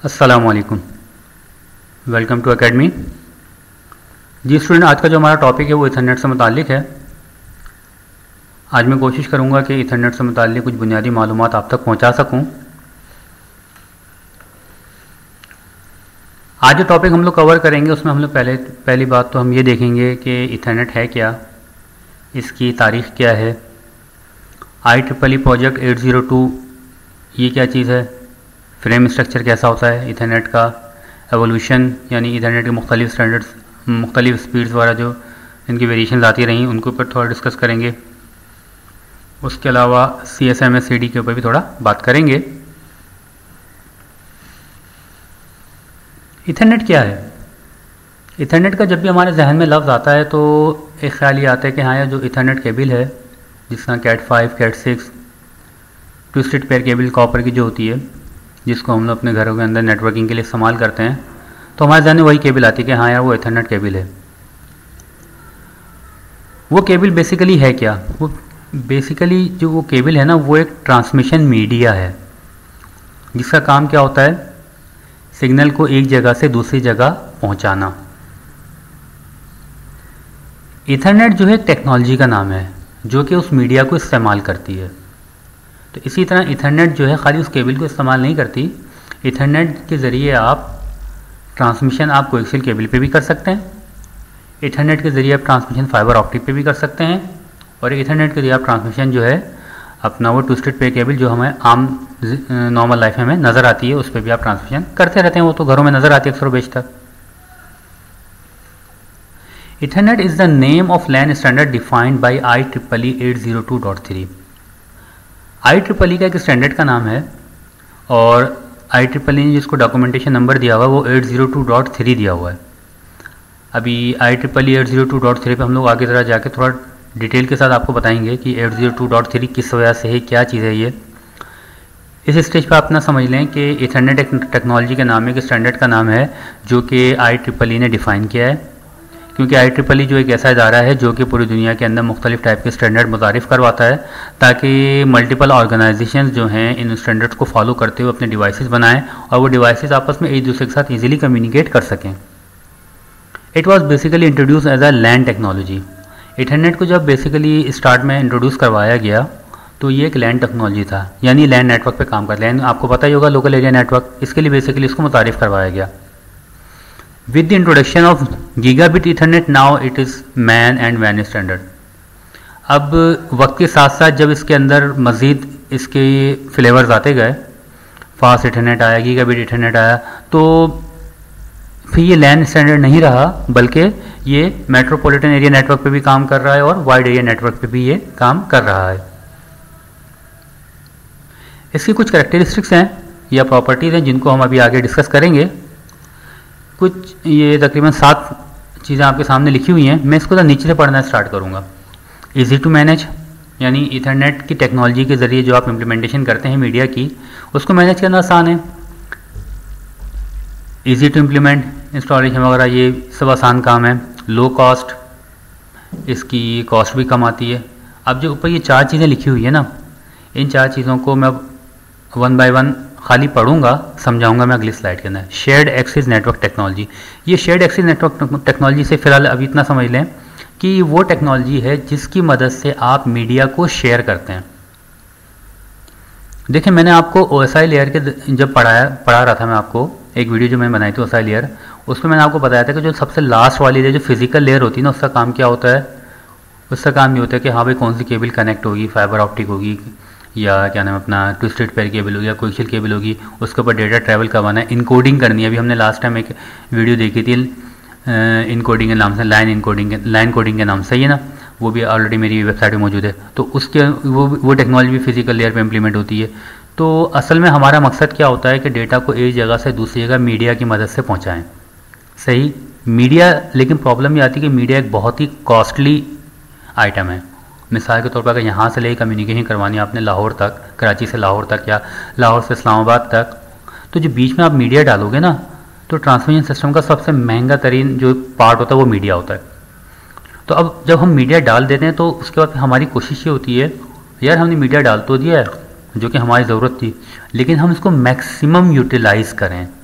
अस्सलामुअलैकुम, welcome to academy. जी student, आज का जो हमारा टॉपिक है वो इथरनेट से मुताल्लिक है। आज मैं कोशिश करूंगा कि इथरनेट से मुताल्लिक कुछ बुनियादी मालूमात आप तक पहुंचा सकूं। आज जो टॉपिक हम लोग कवर करेंगे उसमें हम लोग पहली बात तो हम ये देखेंगे कि इथरनेट है क्या, इसकी तारीख़ क्या है, IEEE प्रोजेक्ट 802 ये क्या चीज़ है, फ्रेम स्ट्रक्चर कैसा होता है इथरनेट का, एवोल्यूशन यानी इथरनेट के मुख्तलिफ स्टैंडर्ड्स, मुख्तलिफ स्पीड्स वगैरह जो इनकी वेरिएशन आती रहीं उनके ऊपर थोड़ा डिस्कस करेंगे। उसके अलावा CSMA/CD के ऊपर भी थोड़ा बात करेंगे। इथरनेट क्या है? इथरनेट का जब भी हमारे जहन में लफ्ज़ आता है तो एक ख्याल ये आता है कि हाँ यार, जो इथरनेट केबल है जिस तरह cat 5, cat 6, twisted pair cable copper की जो होती है जिसको हम लोग अपने घरों के अंदर नेटवर्किंग के लिए इस्तेमाल करते हैं, तो हमारे जहन में वही केबल आती है कि हाँ यार वो इथरनेट केबल है। वो केबल बेसिकली है क्या? वो बेसिकली जो वो केबल है ना, वो एक ट्रांसमिशन मीडिया है जिसका काम क्या होता है, सिग्नल को एक जगह से दूसरी जगह पहुंचाना। इथरनेट जो है टेक्नोलॉजी का नाम है जो कि उस मीडिया को इस्तेमाल करती है। तो इसी तरह इथरनेट जो है खाली उस केबल को इस्तेमाल नहीं करती, इथरनेट के ज़रिए आप ट्रांसमिशन आप कोएक्सियल केबल पे भी कर सकते हैं, इथरनेट के ज़रिए आप ट्रांसमिशन फाइबर ऑप्टिक पे भी कर सकते हैं, और इथरनेट के ज़रिए आप ट्रांसमिशन जो है अपना वो ट्विस्टेड पेयर केबल जो हमें आम नॉर्मल लाइफ में हमें नज़र आती है उस पर भी आप ट्रांसमिशन करते रहते हैं। वो तो घरों में नज़र आती है अक्सर बेशतर। Ethernet is the name of LAN standard defined by IEEE 802.3। IEEE का एक स्टैंडर्ड का नाम है और IEEE ने जिसको डॉक्यूमेंटेशन नंबर दिया हुआ है वो 802.3 दिया हुआ है। अभी IEEE 802.3 पे हम लोग आगे ज़रा जाके थोड़ा डिटेल के साथ आपको बताएंगे कि 802.3 किस वजह से है, क्या चीज़ है ये। इस स्टेज पर आप ना समझ लें कि इथरनेट एक टेक्नोलॉजी के नाम है, एक स्टैंडर्ड का नाम है जो कि IEEE ने डिफ़ाइन किया है, क्योंकि IEEE जो एक ऐसा इदारा है जो कि पूरी दुनिया के अंदर मुख्तलिफ टाइप के स्टैंडर्ड मुतारिफ़ करवाता है ताकि मल्टीपल ऑर्गेनाइजेशंस जो हैं इन स्टैंडर्ड्स को फॉलो करते हुए अपने डिवाइसेस बनाएं और वो डिवाइसेस आपस में एक दूसरे के साथ इजीली कम्युनिकेट कर सकें। It was basically introduce as a LAN technology. Ethernet को जब बेसिकली स्टार्ट में इंट्रोड्यूस करवाया गया तो ये एक लैन टेक्नोलॉजी था, यानी लैन नेटवर्क पे काम करता है। आपको पता ही होगा लोकल एरिया नेटवर्क, इसके लिए बेसिकली इसको मुतारिफ़ करवाया गया। With the introduction of gigabit Ethernet, now it is MAN and WAN standard। अब वक्त के साथ साथ जब इसके अंदर मज़ीद इसके फ्लेवर्स आते गए, फास्ट इथरनेट आया, गीगाबिट इथरनेट आया, तो फिर ये लैन स्टैंडर्ड नहीं रहा बल्कि ये मेट्रोपॉलिटन एरिया नेटवर्क पे भी काम कर रहा है और वाइड एरिया नेटवर्क पे भी ये काम कर रहा है। इसकी कुछ कैरेक्टरिस्टिक्स हैं या प्रॉपर्टीज़ हैं जिनको हम अभी आगे डिस्कस करेंगे। कुछ ये तकरीबन 7 चीज़ें आपके सामने लिखी हुई हैं, मैं इसको नीचे से पढ़ना स्टार्ट करूँगा। ईजी टू मैनेज, यानी इथरनेट की टेक्नोलॉजी के ज़रिए जो आप इम्प्लीमेंटेशन करते हैं मीडिया की, उसको मैनेज करना आसान है। ईजी टू इम्प्लीमेंट, इंस्टॉलेशन वगैरह ये सब आसान काम है। लो कॉस्ट, इसकी कॉस्ट भी कम आती है। अब जो ऊपर ये 4 चीज़ें लिखी हुई है ना, इन 4 चीज़ों को मैं वन बाय वन खाली पढ़ूंगा, समझाऊंगा मैं अगली स्लाइड के अंदर। शेयर्ड एक्सेस नेटवर्क टेक्नोलॉजी, ये शेयर्ड एक्सेस नेटवर्क टेक्नोलॉजी से फिलहाल अभी इतना समझ लें कि वो टेक्नोलॉजी है जिसकी मदद से आप मीडिया को शेयर करते हैं। देखिए, मैंने आपको OSI लेयर के जब पढ़ा रहा था, मैं आपको एक वीडियो जो मैंने बनाई थी OSI लेयर, उसमें मैंने आपको बताया था कि जो सबसे लास्ट वाली लेयर जो फिजिकल लेयर होती है ना, उसका काम क्या होता है? उसका काम ये होता है कि हाँ भाई कौन सी केबल कनेक्ट होगी, फाइबर ऑप्टिक होगी या क्या नाम अपना ट्विस्टेड पेयर केबल होगी या कोएक्सियल केबल होगी, उसके ऊपर डेटा ट्रैवल करवाना है, इनकोडिंग करनी है। अभी हमने लास्ट टाइम एक वीडियो देखी थी इनकोडिंग के नाम से, लाइन कोडिंग के नाम से, ये ना, वो भी ऑलरेडी मेरी वेबसाइट में मौजूद है। तो उसके वो टेक्नोलॉजी भी फिजिकल लेयर पे इम्प्लीमेंट होती है। तो असल में हमारा मकसद क्या होता है कि डेटा को एक जगह से दूसरी जगह मीडिया की मदद से पहुँचाएँ। सही मीडिया, लेकिन प्रॉब्लम ये आती है कि मीडिया एक बहुत ही कॉस्टली आइटम है। मिसाल के तौर पर अगर यहाँ से ले कम्युनिकेशन करवानी है आपने लाहौर तक, कराची से लाहौर तक या लाहौर से इस्लामाबाद तक, तो जो बीच में आप मीडिया डालोगे ना, तो ट्रांसमिशन सिस्टम का सबसे महंगा तरीन जो पार्ट होता है वो मीडिया होता है। तो अब जब हम मीडिया डाल देते हैं तो उसके बाद हमारी कोशिश ये होती है, यार हमने मीडिया डाल तो दिया है जो कि हमारी ज़रूरत थी, लेकिन हम इसको मैक्सिमम यूटिलाइज़ करें।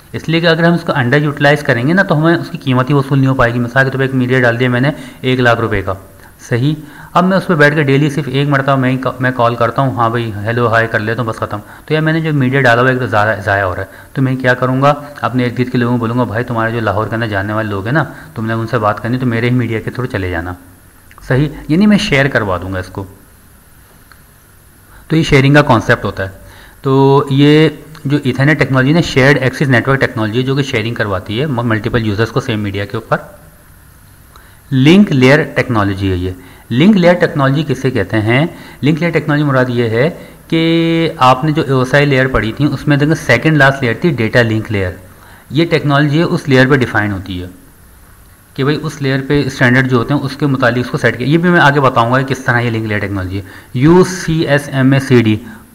इसलिए कि अगर हम इसको अंडर यूटिलाइज़ करेंगे ना तो हमें उसकी कीमत ही वसूल नहीं हो पाएगी। मिसाल के तौर पर एक मीडिया डाल दिया मैंने 1 लाख रुपए का, सही। अब मैं उस पर बैठ कर डेली सिर्फ एक मरतबा मैं कॉल करता हूँ, हाँ भाई हेलो हाय कर लेता हूँ, बस ख़त्म। तो यार मैंने जो मीडिया डाला हुआ है एक तो ज़ाया हो रहा है। तो मैं क्या करूँगा, अपने इर्द गिर्द के लोगों को बोलूँगा भाई तुम्हारे जो लाहौर के अंदर जानने वाले लोग हैं ना, तुमने उनसे बात करनी तो मेरे ही मीडिया के थ्रू चले जाना, सही। यानी मैं शेयर करवा दूँगा इसको। तो ये शेयरिंग का कॉन्सेप्ट होता है। तो ये जो इथरनेट टेक्नोलॉजी ने शेयर्ड एक्सेस नेटवर्क टेक्नोलॉजी जो कि शेयरिंग करवाती है मल्टीपल यूजर्स को सेम मीडिया के ऊपर। लिंक लेयर टेक्नोलॉजी है ये। लिंक लेयर टेक्नोलॉजी किसे कहते हैं? लिंक लेयर टेक्नोलॉजी मुराद ये है कि आपने जो OSI लेयर पढ़ी थी उसमें देखो सेकंड लास्ट लेयर थी डेटा लिंक लेयर। ये टेक्नोलॉजी है उस लेयर पे डिफाइन होती है कि भाई उस लेयर पे स्टैंडर्ड जो होते हैं उसके मुताबिक उसको सेट किया। ये भी मैं आगे बताऊंगा कि किस तरह ये लिंक लेयर टेक्नोलॉजी है। UCSMACD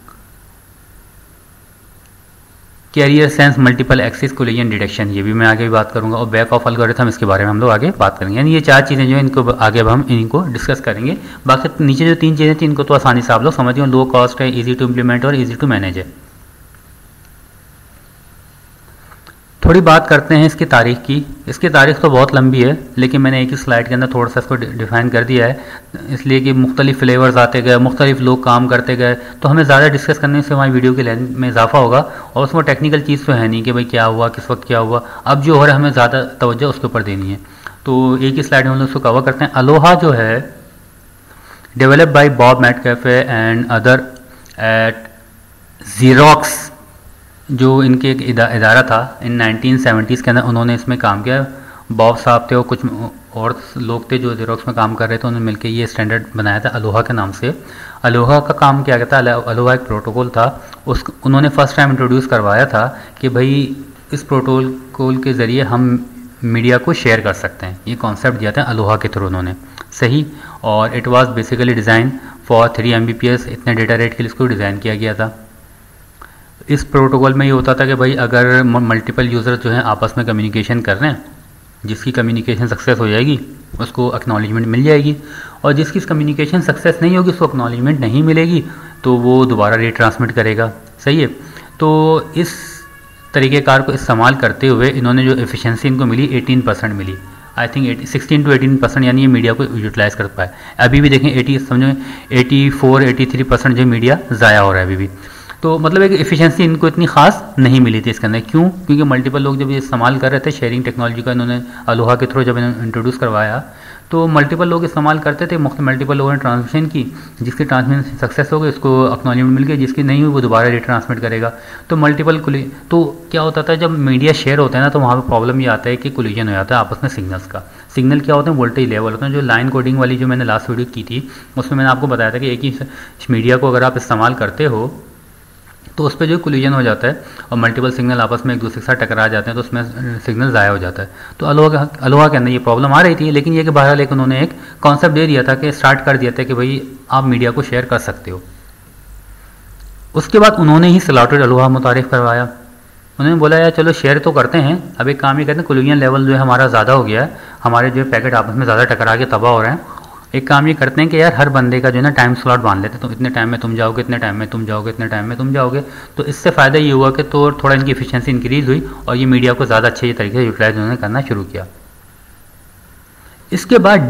carrier sense multiple access collision detection, ये भी मैं आगे भी बात करूंगा। और बैक ऑफ एल्गोरिथम इसके बारे में हम लोग आगे बात करेंगे। यानी ये 4 चीज़ें जो इनको आगे अब हम इनको डिस्कस करेंगे। बाकी नीचे जो 3 चीज़ें थी इनको तो आसानी से आप लोग समझ गए, लो कॉस्ट है, इजी टू इम्प्लीमेंट और इजी टू मैनेज है। थोड़ी बात करते हैं इसकी तारीख की। इसकी तारीख तो बहुत लंबी है लेकिन मैंने एक ही स्लाइड के अंदर थोड़ा सा इसको डिफाइन कर दिया है, इसलिए कि मुख्तलिफ फ्लेवर्स आते गए, मुख्तलिफ लोग काम करते गए, तो हमें ज़्यादा डिस्कस करने से हमारी वीडियो की लेंथ में इजाफा होगा। और उसमें टेक्निकल चीज़ तो है नहीं कि भाई क्या हुआ, किस वक्त क्या हुआ। अब जो हो रहा है हमें ज़्यादा तवज्जो उसके ऊपर देनी है। तो एक ही स्लाइड में हम लोग उसको कवर करते हैं। अलोहा जो है develop by Bob Metcalfe and other at Xerox, जो इनके एक इदारा था इन 1970s के अंदर, उन्होंने इसमें काम किया। बॉब साहब थे और कुछ और लोग थे जो ज़ेरोक्स में काम कर रहे थे, उन्होंने मिलकर ये स्टैंडर्ड बनाया था अलोहा के नाम से। अलोहा का काम क्या कहता है, अलोहा एक प्रोटोकॉल था, उन्होंने फर्स्ट टाइम इंट्रोड्यूस करवाया था कि भाई इस प्रोटोकॉल के ज़रिए हम मीडिया को शेयर कर सकते हैं। ये कॉन्सेप्ट दिया था अलोहा के थ्रू उन्होंने, सही। और it was basically design for 3 Mbps, इतने डेटा रेट के लिए इसको डिज़ाइन किया गया था। इस प्रोटोकॉल में ये होता था कि भाई अगर मल्टीपल यूज़र जो हैं आपस में कम्युनिकेशन कर रहे हैं, जिसकी कम्युनिकेशन सक्सेस हो जाएगी उसको एक्नॉलेजमेंट मिल जाएगी, और जिसकी कम्युनिकेशन सक्सेस नहीं होगी उसको एक्नॉलेजमेंट नहीं मिलेगी तो वो दोबारा रीट्रांसमिट करेगा, सही है। तो इस तरीक़ेकार को इस्तेमाल करते हुए इन्होंने जो एफिशिएंसी इनको मिली 18% मिली। आई थिंक 16 to 18%, यानी ये मीडिया को यूटिलाइज़ कर पाए। अभी भी देखें 84-83% जो मीडिया ज़ाया हो रहा है अभी भी। तो मतलब एक एफिशिएंसी इनको इतनी खास नहीं मिली थी इसके अंदर। क्यों? क्योंकि मल्टीपल लोग जब ये इस्तेमाल कर रहे थे शेयरिंग टेक्नोलॉजी का, इन्होंने अलोहा के थ्रू जब इन्होंने इंट्रोड्यूस करवाया तो मल्टीपल लोग इस्तेमाल करते थे, मल्टीपल लोगों ने ट्रांसमिशन की, जिसकी ट्रांसमिशन सक्सेस हो गई उसको एक्नॉलेजमेंट मिल गई, जिसकी नहीं हुई वो दोबारा रिट्रांसमिट करेगा। तो मल्टीपल तो क्या होता था जब मीडिया शेयर होता है ना तो वहाँ पर प्रॉब्लम ये आता है कि कोलिजन हो जाता है आपस में सिग्नल्स का। सिग्नल क्या होते हैं? वोल्टेज लेवल होते हैं। जो लाइन कोडिंग वाली जो मैंने लास्ट वीडियो की थी उसमें मैंने आपको बताया था कि एक ही मीडिया को अगर आप इस्तेमाल करते हो तो उस पर जो कोलिजन हो जाता है और मल्टीपल सिग्नल आपस में एक दूसरे के साथ टकरा जाते हैं तो उसमें सिग्नल ज़ाया हो जाता है। तो अलोहा के अंदर ये प्रॉब्लम आ रही थी, लेकिन ये कि बहरहाल एक उन्होंने एक कॉन्सेप्ट दे दिया था कि स्टार्ट कर दिया था कि भाई आप मीडिया को शेयर कर सकते हो। उसके बाद उन्होंने ही स्लॉटेड अलोहा मुतारिफ करवाया। उन्होंने बोला यार चलो शेयर तो करते हैं, अब एक काम ये कहते हैं कोलिजन लेवल जो है हमारा ज़्यादा हो गया है, हमारे जो पैकेट आपस में ज़्यादा टकरा के तबाह हो रहे हैं। एक काम ये करते हैं कि यार हर बंदे का जो है ना टाइम स्लॉट बांध लेते हैं, तो इतने टाइम में तुम जाओगे, इतने टाइम में तुम जाओगे, इतने टाइम में तुम जाओगे। तो इससे फ़ायदा ये हुआ कि तो थोड़ा इनकी एफिशिएंसी इंक्रीज़ हुई और ये मीडिया को ज़्यादा अच्छे तरीके से यूटिलाइज उन्होंने करना शुरू किया। इसके बाद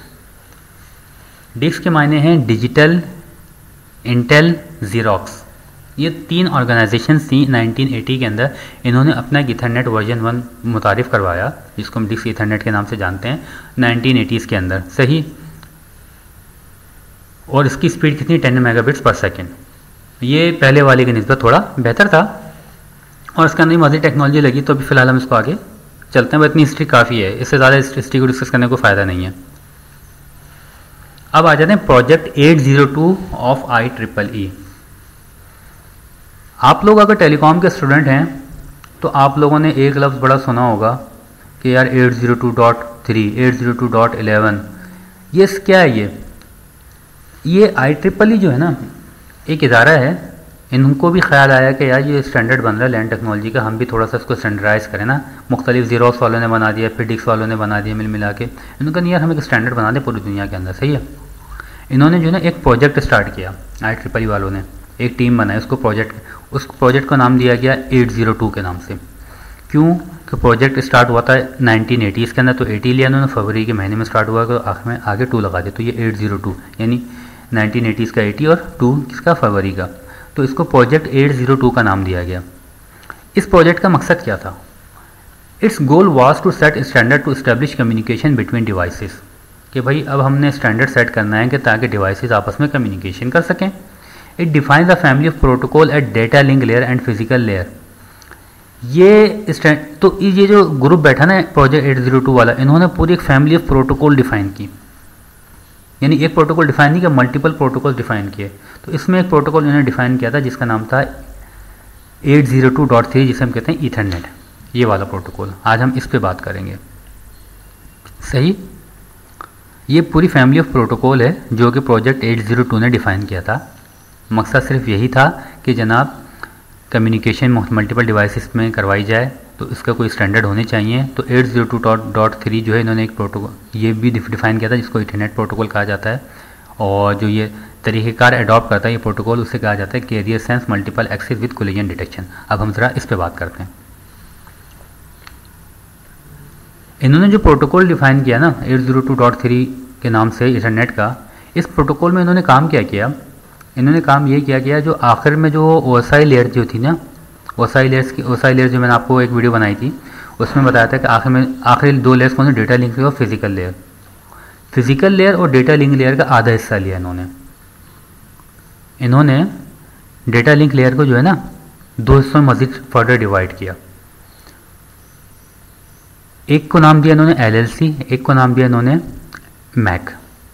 डिक्स के मायने हैं डिजिटल, इंटेल, ज़ीरोक्स। ये 3 ऑर्गेनाइजेशन थी 1980 के अंदर। इन्होंने अपना एक ईथरनेट वर्जन 1 मुतारिफ करवाया जिसको हम डिक्स ईथरनेट के नाम से जानते हैं 1980s के अंदर, सही। और इसकी स्पीड कितनी 10 Mbps। ये पहले वाले की निस्बत थोड़ा बेहतर था और इसके अंदर मज़ीद टेक्नोलॉजी लगी। तो अभी फ़िलहाल हम इसको आगे चलते हैं, इतनी हिस्ट्री काफ़ी है, इससे ज़्यादा हिस्ट्री को डिस्कस करने को फ़ायदा नहीं है। अब आ जाते हैं प्रोजेक्ट 802 ऑफ IEEE। आप लोग अगर टेलीकॉम के स्टूडेंट हैं तो आप लोगों ने एक लफ्ज़ बड़ा सुना होगा कि यार 802.3, 802.11, ये क्या है? ये IEEE जो है ना एक इदारा है, इनको भी ख्याल आया कि यार ये स्टैंडर्ड बन रहा है लैंड टेक्नोलॉजी का, हम भी थोड़ा सा इसको स्टैंडर्डाइज़ करें ना। मुख्तलिफ ज़ीरोक्स वालों ने बना दिया, फिर डिक्स वालों ने बना दिया, मिला के इन्होंने कहा यार हम एक स्टैंडर्ड बना दें पूरी दुनिया के अंदर, सही है। इन्होंने जो है ना एक प्रोजेक्ट स्टार्ट किया, IEEE वालों ने एक टीम बनाई, उस प्रोजेक्ट को नाम दिया गया 802 के नाम से। क्यों कि प्रोजेक्ट स्टार्ट हुआ था 1980 के अंदर, तो 80 लिया उन्होंने, फरवरी के महीने में स्टार्ट हुआ, तो आखिर में आगे 2 लगा दिया, तो ये 802 यानी 1980 का 80 और 2 किसका, फरवरी का, तो इसको प्रोजेक्ट 802 का नाम दिया गया। इस प्रोजेक्ट का मकसद क्या था? Its goal was to set standard to establish communication between devices, कि भाई अब हमने स्टैंडर्ड सेट करना है कि ताकि डिवाइसेस आपस में कम्युनिकेशन कर सकें। It defines the family of protocol at data link layer and physical layer. तो ये जो ग्रुप बैठा ना प्रोजेक्ट 802 वाला, इन्होंने पूरी एक फैमिली ऑफ प्रोटोकॉल डिफाइन की, यानी एक प्रोटोकॉल डिफाइन नहीं किया, मल्टीपल प्रोटोकॉल डिफाइन किए। तो इसमें एक प्रोटोकॉल इन्होंने डिफाइन किया था जिसका नाम था 802.3, जिसे हम कहते हैं ईथरनेट, ये वाला प्रोटोकॉल। आज हम इस पे बात करेंगे। सही, ये पूरी फैमिली ऑफ प्रोटोकॉल है जो कि प्रोजेक्ट 802 ने डिफाइन किया था। मकसद सिर्फ यही था कि जनाब कम्युनिकेशन मल्टीपल डिवाइसेस में करवाई जाए, तो इसका कोई स्टैंडर्ड होने चाहिए। तो 802.3 जो है इन्होंने एक प्रोटोकॉल ये भी डिफाइन किया था जिसको ईथरनेट प्रोटोकॉल कहा जाता है, और जो ये तरीक़ेकार अडॉप्ट करता है ये प्रोटोकॉल, उसे कहा जाता है carrier sense multiple access with collision detection. अब हम ज़रा इस पर बात करते हैं। इन्होंने जो प्रोटोकॉल डिफाइन किया ना 802.3 के नाम से ईथरनेट का, इस प्रोटोकॉल में इन्होंने काम क्या किया? इन्होंने काम ये किया जो आखिर में जो ओएसआई लेयर जो थी ना, ओएसआई लेयर जो मैंने आपको एक वीडियो बनाई थी उसमें बताया था कि आखिरी 2 लेयर्स कौन से, डेटा लिंक लेयर और फिजिकल लेयर। फिजिकल लेयर और डेटा लिंक लेयर का आधा हिस्सा लिया इन्होंने डेटा लिंक लेयर को जो है ना 2 हिस्सों में मजीद फर्दर डिवाइड किया। एक को नाम दिया इन्होंने LLC, एक को नाम दिया इन्होंने मैक।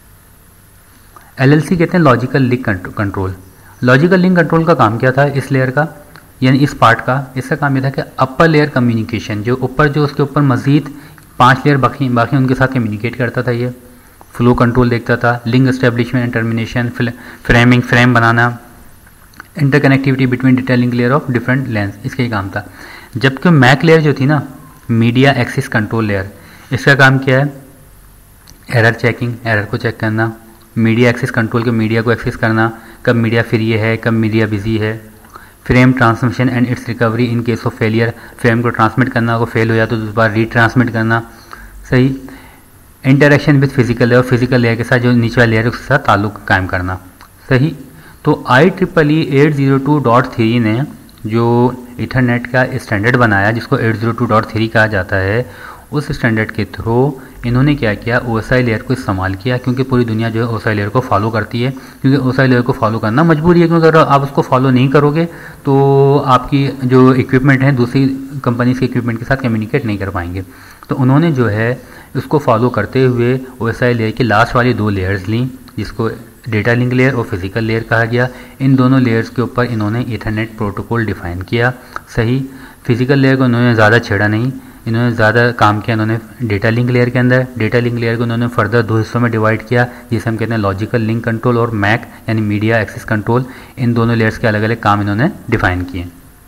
LLC कहते हैं logical link control. Logical link control का काम क्या था इस लेयर का, यानी इस पार्ट का? इसका काम यह था कि अपर लेयर कम्युनिकेशन, जो उसके ऊपर मजीद 5 लेयर बाकी उनके साथ कम्युनिकेट करता था, ये फ्लो कंट्रोल देखता था, link establishment and termination, frame बनाना, interconnectivity between data link layer of different LANs, इसका ही काम था। जबकि मैक लेयर जो थी ना, मीडिया एक्सेस कंट्रोल लेयर, इसका काम क्या है? एरर चेकिंग, एरर को चेक करना, मीडिया एक्सेस कंट्रोल के मीडिया को एक्सेस करना, कब मीडिया फ्री है, कब मीडिया बिजी है, frame transmission and its recovery in case of failure, frame को ट्रांसमिट करना, वो फेल हो जाए तो दोबारा रीट्रांसमिट करना। सही, interaction with physical layer, physical layer के साथ जो नीचे वाले लेयर उसके साथ ताल्लुक कायम करना। सही, तो IEEE 802.3 ने जो ईथरनेट का स्टैंडर्ड बनाया जिसको 802.3 कहा जाता है, उस स्टैंडर्ड के थ्रू इन्होंने क्या किया, OSI लेयर को इस्तेमाल किया, क्योंकि पूरी दुनिया जो है OSI लेयर को फॉलो करती है, क्योंकि OSI लेयर को फॉलो करना मजबूरी है, क्योंकि अगर आप उसको फॉलो नहीं करोगे तो आपकी जो इक्विपमेंट है दूसरी कंपनी के इक्विपमेंट के साथ कम्युनिकेट नहीं कर पाएंगे। तो उन्होंने जो है उसको फॉलो करते हुए OSI लेयर की लास्ट वाली 2 लेयर्स ली, जिसको डेटा लिंक लेयर और फिजिकल लेयर कहा गया। इन दोनों लेयर्स के ऊपर इन्होंने ईथरनेट प्रोटोकॉल डिफाइन किया। सही, फिजिकल लेयर को इन्होंने ज़्यादा छेड़ा नहीं, इन्होंने ज़्यादा काम किया इन्होंने डेटा लिंक लेयर के अंदर। डेटा लिंक लेयर को इन्होंने फर्दर 2 हिस्सों में डिवाइड किया, जिसे हम कहते हैं लॉजिकल लिंक कंट्रोल और मैक यानी मीडिया एक्सेस कंट्रोल। इन दोनों लेयर्स के अलग अलग काम इन्होंने डिफाइन किए।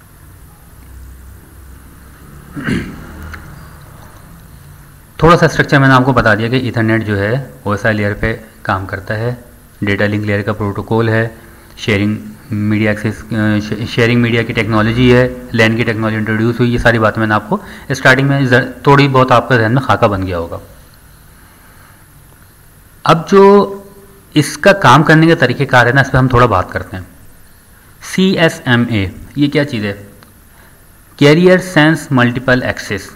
थोड़ा सा स्ट्रक्चर मैंने आपको बता दिया कि ईथरनेट जो है OSI लेयर पे काम करता है, डेटा लिंक लेयर का प्रोटोकॉल है, sharing media access, sharing media की टेक्नोलॉजी है, लैन की टेक्नोलॉजी इंट्रोड्यूस हुई। ये सारी बातें मैंने आपको स्टार्टिंग में थोड़ी बहुत आपके ध्यान में खाका बन गया होगा। अब जो इसका काम करने के तरीक़ेकार है ना, इस पर हम थोड़ा बात करते हैं। CSMA ये क्या चीज़ है? Carrier sense multiple access.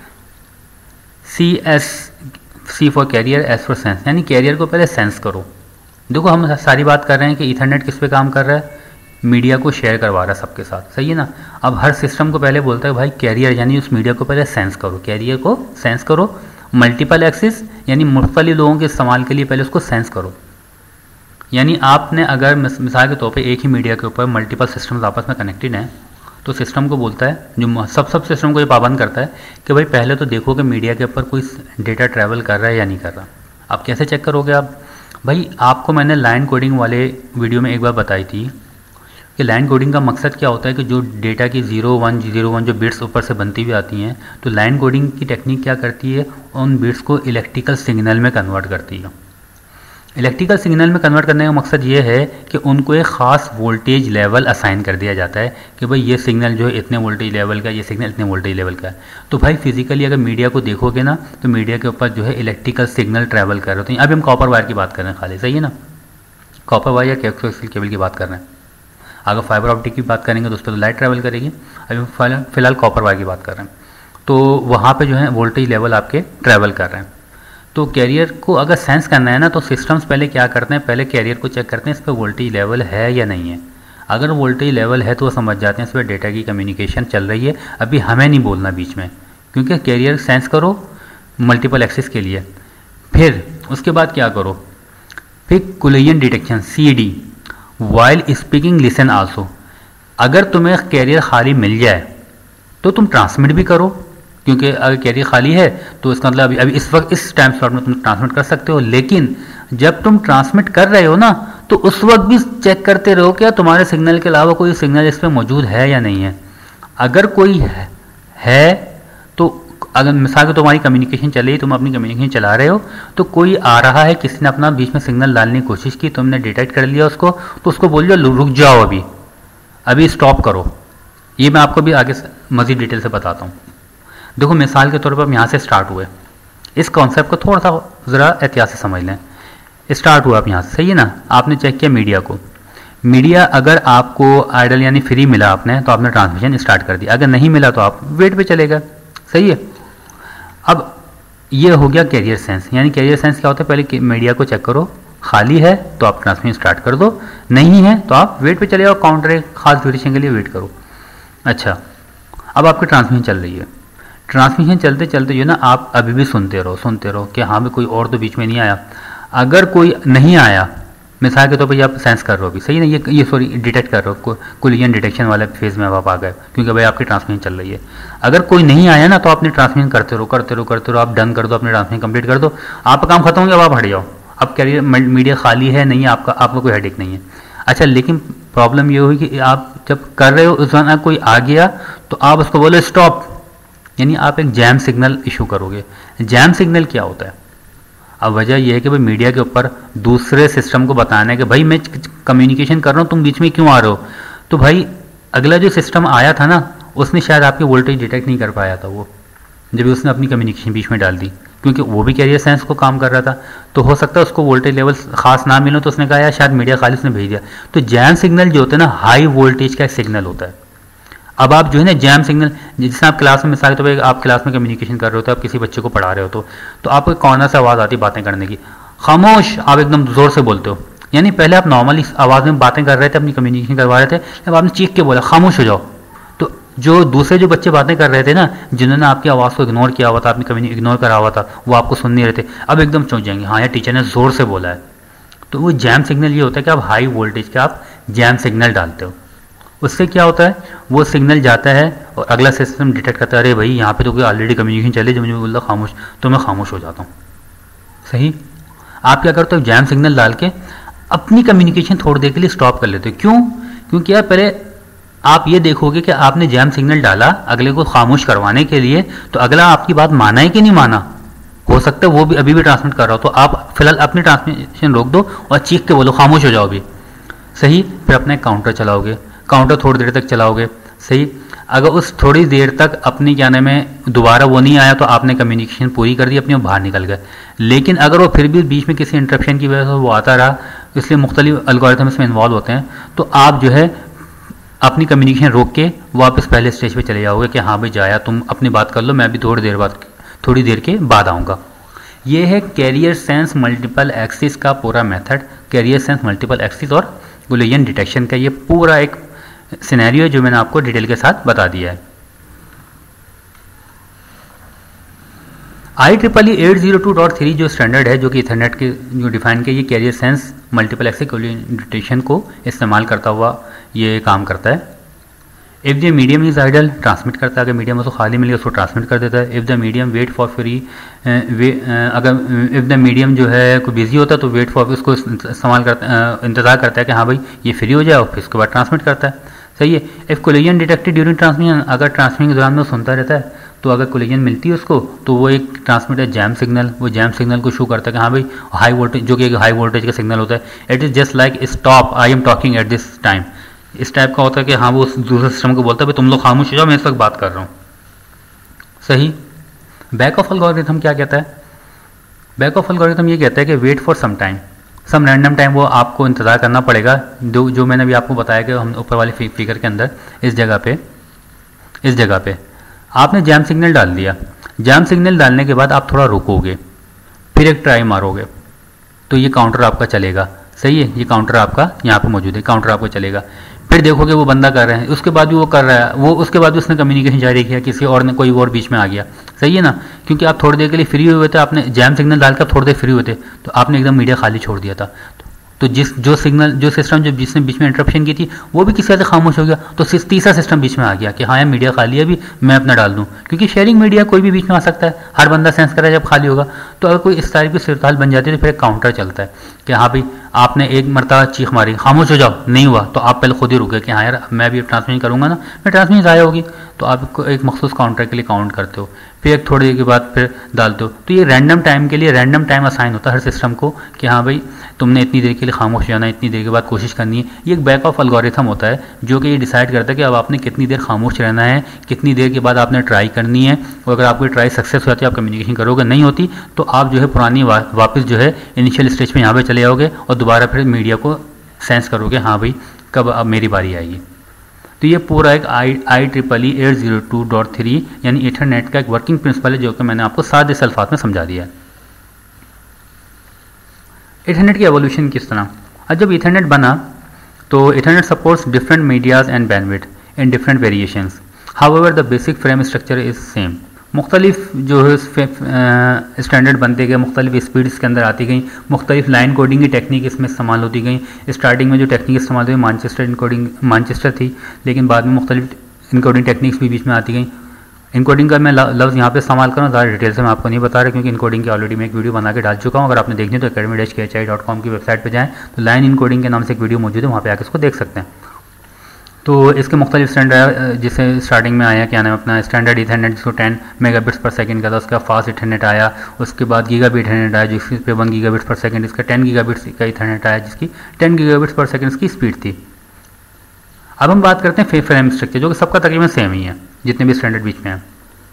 C for carrier, S for sense, यानी कैरियर को पहले सेंस करो। देखो हम सारी बात कर रहे हैं कि ईथरनेट किस पे काम कर रहा है, मीडिया को शेयर करवा रहा है सबके साथ, सही है ना। अब हर सिस्टम को पहले बोलता है भाई कैरियर यानी उस मीडिया को पहले सेंस करो, कैरियर को सेंस करो। मल्टीपल एक्सेस यानी मुख्तलिफ लोगों के इस्तेमाल के लिए पहले उसको सेंस करो। यानी आपने अगर मिसाल के तौर पे एक ही मीडिया के ऊपर मल्टीपल सिस्टम्स आपस में कनेक्टेड हैं, तो सिस्टम को बोलता है, जो सब सिस्टम को ये पाबंद करता है कि भाई पहले तो देखो कि मीडिया के ऊपर कोई डेटा ट्रैवल कर रहा है या नहीं कर रहा। आप कैसे चेक करोगे? आप भाई आपको मैंने लाइन कोडिंग वाले वीडियो में एक बार बताई थी कि लाइन कोडिंग का मकसद क्या होता है कि जो डेटा की 0101 जो बिट्स ऊपर से बनती हुई आती हैं, तो लाइन कोडिंग की टेक्निक क्या करती है, उन बिट्स को इलेक्ट्रिकल सिग्नल में कन्वर्ट करती है। इलेक्ट्रिकल सिग्नल में कन्वर्ट करने का मकसद ये है कि उनको एक ख़ास वोल्टेज लेवल असाइन कर दिया जाता है कि भाई ये सिग्नल जो है इतने वोल्टेज लेवल का, ये सिग्नल इतने वोल्टेज लेवल का है। तो भाई फिजिकली अगर मीडिया को देखोगे ना तो मीडिया के ऊपर जो है इलेक्ट्रिकल सिग्नल ट्रैवल कर रहे होते हैं। अभी हम कॉपर वायर की बात कर रहे हैं खाली, सही है ना, कॉपर वायर या कोएक्सियल केबल की बात कर रहे हैं। अगर फाइबर ऑप्टिक की बात करेंगे तो उस पर तो लाइट ट्रैवल करेगी। अभी फिलहाल कॉपर वायर की बात कर रहे हैं, तो वहाँ पे जो है वोल्टेज लेवल आपके ट्रैवल कर रहे हैं। तो कैरियर को अगर सेंस करना है ना तो सिस्टम्स पहले क्या करते हैं, पहले कैरियर को चेक करते हैं इस पर वोल्टेज लेवल है या नहीं है। अगर वोल्टेज लेवल है तो वो समझ जाते हैं इस पर डेटा की कम्युनिकेशन चल रही है। अभी हमें नहीं बोलना बीच में, क्योंकि कैरियर सेंस करो मल्टीपल एक्सिस के लिए। फिर उसके बाद क्या करो, फिर collision detection CD, while speaking listen also. अगर तुम्हें कैरियर खाली मिल जाए तो तुम ट्रांसमिट भी करो, क्योंकि अगर कैरियर खाली है तो इसका मतलब अभी इस वक्त इस टाइम स्लॉट में तुम ट्रांसमिट कर सकते हो। लेकिन जब तुम ट्रांसमिट कर रहे हो ना तो उस वक्त भी चेक करते रहो क्या तुम्हारे सिग्नल के अलावा कोई सिग्नल इस पर मौजूद है या नहीं है। अगर कोई है तो अगर मिसाल के तुम्हारी कम्युनिकेशन चल रही, तुम अपनी कम्युनिकेशन चला रहे हो तो कोई आ रहा है, किसी ने अपना बीच में सिग्नल डालने की कोशिश की, तुमने डिटेक्ट कर लिया उसको, तो उसको बोल जाओ रुक जाओ, अभी स्टॉप करो। ये मैं आपको भी आगे मज़ीद डिटेल से बताता हूँ। देखो मिसाल के तौर पर हम यहाँ से स्टार्ट हुए, इस कॉन्सेप्ट को थोड़ा सा ज़रा एहतियात से समझ लें। स्टार्ट हुआ आप यहाँ से, सही है ना, आपने चेक किया मीडिया को। मीडिया अगर आपको आइडल यानी फ्री मिला आपने तो आपने ट्रांसमिशन स्टार्ट कर दिया, अगर नहीं मिला तो आप वेट पे चले गए, सही है। अब ये हो गया कैरियर सेंस। यानी कैरियर सेंस क्या होता है, पहले मीडिया को चेक करो, खाली है तो आप ट्रांसमिशन स्टार्ट कर दो, नहीं है तो आप वेट पे चले जाओ, काउंटर एक खास ड्यूरेशन के लिए वेट करो। अच्छा, अब आपकी ट्रांसमिशन चल रही है। ट्रांसमिशन चलते चलते जो ना आप अभी भी सुनते रहो कि हाँ भाई कोई और तो बीच में नहीं आया। अगर कोई नहीं आया, मिसाल के तौर पर आप सेंस कर रहे हो अभी, सही ना, ये सॉरी डिटेक्ट कर रहे हो, कोलिजन डिटेक्शन वाले फेज में अब आप आ गए, क्योंकि भाई आपकी ट्रांसमिशन चल रही है। अगर कोई नहीं आया ना तो आपने ट्रांसमिशन करते रहो, आप डन कर दो, अपने ट्रांसमिशन कंप्लीट कर दो, आपका काम खत्म हो गया, अब आप हट जाओ। अब कैरियर मीडिया खाली है, नहीं है, आपका कोई हेडेक नहीं है। अच्छा, लेकिन प्रॉब्लम ये हुई कि आप जब कर रहे हो उस दौरान कोई आ गया तो आप उसको बोलो स्टॉप, यानी आप एक जैम सिग्नल इशू करोगे। जैम सिग्नल क्या होता है? अब वजह यह है कि भाई मीडिया के ऊपर दूसरे सिस्टम को बताना है कि भाई मैं कम्युनिकेशन कर रहा हूँ, तुम बीच में क्यों आ रहे हो। तो भाई अगला जो सिस्टम आया था ना उसने शायद आपकी वोल्टेज डिटेक्ट नहीं कर पाया था, वो जब उसने अपनी कम्युनिकेशन बीच में डाल दी, क्योंकि वो भी कैरियर सेंस को काम कर रहा था। तो हो सकता है उसको वोल्टेज लेवल खास ना मिले, तो उसने कहा यार शायद मीडिया खाली उसने भेज दिया। तो जैम सिग्नल जो होता है ना हाई वोल्टेज का सिग्नल होता है। अब आप जो है ना जैम सिग्नल, जिससे आप क्लास में मिसाल के तौर पर आप क्लास में कम्युनिकेशन कर रहे हो तो आप किसी बच्चे को पढ़ा रहे हो तो आपको कॉर्नर से आवाज़ आती है बातें करने की, खामोश, आप एकदम ज़ोर से बोलते हो। यानी पहले आप नॉर्मली आवाज़ में बातें कर रहे थे, अपनी कम्युनिकेशन करवा रहे थे, जब आपने चीख के बोला खामोश हो जाओ, तो जो दूसरे जो बच्चे बातें कर रहे थे ना, जिन्होंने आपकी आवाज़ को इग्नोर किया हुआ था, आपने कम्युनिकेशन इग्नोर करा हुआ था, वो आपको सुन नहीं रहे थे, अब एकदम चौंक जाएंगे, हाँ यार टीचर ने ज़ोर से बोला है। तो वो जैम सिग्नल ये होता है कि आप हाई वोल्टेज का आप जैम सिग्नल डालते हो। उससे क्या होता है, वो सिग्नल जाता है और अगला सिस्टम डिटेक्ट करता है, अरे भाई यहाँ पे तो कोई ऑलरेडी कम्युनिकेशन चले, जो मुझे बोल रहा खामोश, तो मैं खामोश हो जाता हूँ। सही, आप क्या करते हो, जैम सिग्नल डाल के अपनी कम्युनिकेशन थोड़ी देर के लिए स्टॉप कर लेते हो। क्यों? क्योंकि यार पहले आप ये देखोगे कि आपने जैम सिग्नल डाला अगले को खामोश करवाने के लिए, तो अगला आपकी बात माना है कि नहीं माना। हो सकता है वो भी अभी भी ट्रांसमिट कर रहा हो, तो आप फिलहाल अपनी ट्रांसमिशन रोक दो और चीख के बोलो खामोश हो जाओ अभी। सही, फिर अपने काउंटर चलाओगे, काउंटर थोड़ी देर तक चलाओगे। सही, अगर उस थोड़ी देर तक अपनी क्या नाम है दोबारा वो नहीं आया तो आपने कम्युनिकेशन पूरी कर दी अपनी और बाहर निकल गए। लेकिन अगर वो फिर भी बीच में किसी इंटरप्शन की वजह से वो आता रहा, इसलिए मुख्तलिफ एल्गोरिथम इसमें इन्वॉल्व होते हैं, तो आप जो है अपनी कम्युनिकेशन रोक के वापस पहले स्टेज पे चले जाओगे कि हाँ भाई जाया, तुम अपनी बात कर लो, मैं अभी थोड़ी देर के बाद आऊँगा। ये है कैरियर सेंस मल्टीपल एक्सिस का पूरा method. Carrier sense multiple access और कोलिजन डिटेक्शन का ये पूरा एक सिनेरियो है जो मैंने आपको डिटेल के साथ बता दिया है। IEEE 802.3 जो स्टैंडर्ड है, जो कि इथरनेट के जो डिफाइन किया, ये carrier sense multiple access collision detection को इस्तेमाल करता हुआ ये काम करता है। If the medium is idle, transmit करता है, अगर मीडियम उसको खाली मिले उसको ट्रांसमिट कर देता है। If the medium wait for free, अगर इफ़ द मीडियम जो है कोई बिजी होता है तो वेट फॉर उसको इस्तेमाल करता इंतज़ार करता है कि हाँ भाई ये फ्री हो जाए और फिर उसके बाद ट्रांसमिट करता है। सही है। If collision detected during transmission, अगर ट्रांसमिशन के दौरान में सुनता रहता है तो अगर कोलिजन मिलती है उसको तो वो एक ट्रांसमिट है जैम सिग्नल, वो जैम सिग्नल को शो करता है कि हाँ भाई हाई वोल्टेज, जो कि एक हाई वोल्टेज का सिग्नल होता है। It is just like stop I am talking at this time, इस टाइप का होता है कि हाँ वो दूसरे सिस्टम को बोलता है भाई तुम लोग खामोश हो जाओ, मैं इस वक्त बात कर रहा हूँ। सही। बैक ऑफ एल्गोरिथम क्या कहता है? बैक ऑफ एल्गोरिथम ये कहता है कि wait for some time, some random time, वो आपको इंतज़ार करना पड़ेगा। जो मैंने अभी आपको बताया कि हम ऊपर वाली फिगर के अंदर इस जगह पे आपने जैम सिग्नल डाल दिया। जैम सिग्नल डालने के बाद आप थोड़ा रुकोगे, फिर एक ट्राई मारोगे, तो ये काउंटर आपका चलेगा। सही है, ये काउंटर आपका यहाँ पे मौजूद है, काउंटर आपका चलेगा। फिर देखोगे वो बंदा कर रहे हैं, उसके बाद भी वो कर रहा है, वो उसके बाद भी उसने कम्युनिकेशन जारी किया, किसी और ने, कोई और बीच में आ गया। सही है ना, क्योंकि आप थोड़ी देर के लिए फ्री हुए थे, आपने जैम सिग्नल डालकर थोड़ी देर फ्री हुए थे, तो आपने एकदम मीडिया खाली छोड़ दिया था। तो जो सिस्टम जिसने बीच में इंटरप्शन की थी वो भी किसी से खामोश हो गया, तो तीसरा सिस्टम बीच में आ गया कि हाँ यार मीडिया खाली है, अभी मैं अपना डाल दूँ, क्योंकि शेयरिंग मीडिया कोई भी बीच में आ सकता है, हर बंदा सेंस करे जब खाली होगा। तो अगर कोई इस तरह की सूरत बन जाती है तो फिर एक काउंटर चलता है कि हाँ भाई आपने एक मरतबा चीख मारी, खामोश हो जाओ, नहीं हुआ, तो आप पहले खुद ही रुके कि हाँ यार मैं भी ट्रांसमिशन करूँगा ना, मैं ट्रांसमिशन ज़ाया होगी, तो आप एक मखसूस काउंटर के लिए काउंट करते हो, फिर एक थोड़ी देर के बाद फिर डालते हो। तो ये रैंडम टाइम के लिए रैंडम टाइम असाइन होता है हर सिस्टम को कि हाँ भाई तुमने इतनी देर के लिए खामोश जाना, इतनी देर के बाद कोशिश करनी है। ये एक बैक ऑफ एल्गोरिथम होता है जो कि ये डिसाइड करता है कि अब आपने कितनी देर खामोश रहना है, कितनी देर के बाद आपने ट्राई करनी है, और अगर आपकी ट्राई सक्सेस हो जाती है आप कम्युनिकेशन करोगे, नहीं होती तो आप जो है पुरानी वापस जो है इनिशियल स्टेज पे यहाँ पे चले जाओगे और दोबारा फिर मीडिया को सेंस करोगे हाँ भाई कब अब मेरी बारी आएगी। तो ये पूरा एक IEEE 802.3 यानी ईथरनेट का एक वर्किंग प्रिंसिपल है जो कि मैंने आपको सादे अल्फाज में समझा दिया है। ईथरनेट की एवोल्यूशन किस तरह? अब जब ईथरनेट बना तो Ethernet supports different medias and bandwidth in different variations, however the basic frame structure is same. मुख्तलिफ जो है स्टैंडर्ड बनते गए, मुख्तलिफ स्पीड्स के अंदर आती गई, मुख्तलिफ लाइन कोडिंग की टेक्निक इसमें इस्तेमाल होती गई। स्टार्टिंग में जो टेक्निक इस्तेमाल हुई मानचेस्टर थी, लेकिन बाद में मुख्तलिफ इनकोडिंग टेक्निक्स भी बीच में आती गई। इनकोडिंग का मैं लफ्ज़ यहाँ पे इस्तेमाल करूँ, ज़्यादा डिटेल से मैं आपको नहीं बता रहा क्योंकि इनकोडिंग की ऑलरेडी मैं एक वीडियो बना के डाल चुका हूँ। अगर आपने देखनी तो academy-khi.com की वेबसाइट पर जाएँ तो लाइन इनकोडिंग के नाम से एक वीडियो मौजूद है, वहाँ पे आके इसको देख सकते हैं। तो इसके मुख्तलिफ स्टैंडर्ड जिसे स्टार्टिंग में आया क्या नाम अपना स्टैंडर्ड ईथरनेट जिसको 10 मेगाबिट्स पर सेकंड का था, उसका फास्ट ईथरनेट आया, उसके बाद गीगाबिट ईथरनेट आया जिसकी पे 1 गीगाबिट्स पर सेकंड, इसका 10 गीगाबिट्स का ईथरनेट आया जिसकी 10 गीगाबिट्स पर सेकंड की स्पीड थी। अब हम बात करते हैं फ्रेम स्ट्रक्चर जो कि सबका तकरीबन सेम ही है जितने भी स्टैंडर्ड बीच में है।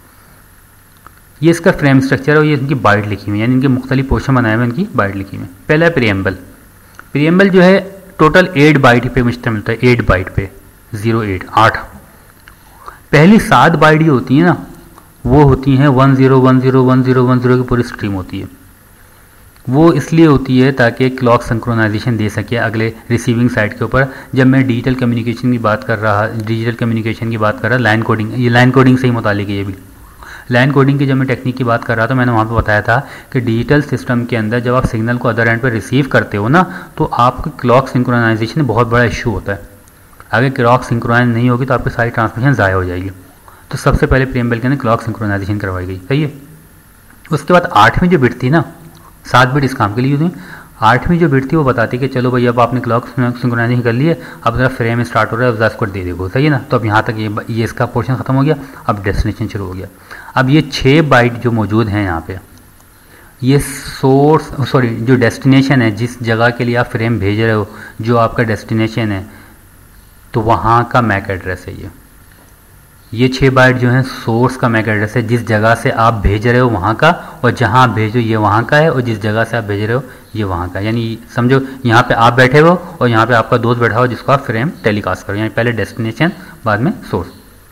ये इसका फ्रेम स्ट्रक्चर है और ये इनकी बाइट लिखी हुई है, यानी इनके मुख्तलिफ पोर्शन बनाए हुए इनकी बाइट लिखी हुई है। पहला है प्रीएम्बल। प्रीएम्बल जो है टोटल 8 बाइट पे मुश्तमिल होता है, 8 बाइट पे 08 पहली 7 बाइट जो होती है ना वो होती हैं 10101010 की पूरी स्ट्रीम होती है। वो इसलिए होती है ताकि क्लॉक सिंक्रोनाइजेशन दे सके अगले रिसीविंग साइड के ऊपर। जब मैं डिजिटल कम्युनिकेशन की बात कर रहा लाइन कोडिंग, ये लाइन कोडिंग से ही मुतालिक है। ये भी लाइन कोडिंग की जब मैं टेक्निक की बात कर रहा था मैंने वहाँ पे बताया था कि डिजिटल सिस्टम के अंदर जब आप सिग्नल को अदर एंड पर रिसीव करते हो ना तो आपका क्लॉक सिंक्रोनाइजेशन बहुत बड़ा इशू होता है। अगर क्लॉक सिंक्रोनाइज नहीं होगी तो आपकी सारी ट्रांसमिशन ज़ाया हो जाएगी। तो सबसे पहले प्रीएम्बल के अंदर क्लॉक सिंक्रोनाइजेशन करवाई गई। सही है। उसके बाद 8वीं जो बिट थी ना, 7 बिट इस काम के लिए यूज हुई, 8वीं जो बिट थी वो बताती कि चलो भाई अब आपने क्लॉक सिंक्रोनाइजेशन कर लिए, अब जरा फ्रेम स्टार्ट हो रहा है, अब उसको दे देखो। सही है ना। तो अब यहाँ तक ये इसका पोर्शन ख़त्म हो गया, अब डेस्टिनेशन शुरू हो गया। अब ये 6 बाइट जो मौजूद हैं यहाँ पे, ये जो डेस्टिनेशन है, जिस जगह के लिए आप फ्रेम भेज रहे हो, जो आपका डेस्टिनेशन है तो वहाँ का मैक एड्रेस है ये 6 बाइट जो है सोर्स का मैक एड्रेस है, जिस जगह से आप भेज रहे हो वहाँ का, और जहाँ आप भेजो ये वहाँ का है, और जिस जगह से आप भेज रहे हो ये वहाँ का। यानी समझो यहाँ पे आप बैठे हो और यहाँ पे आपका दोस्त बैठा हो जिसको आप फ्रेम टेलीकास्ट करो, यानी पहले डेस्टिनेशन बाद में सोर्स।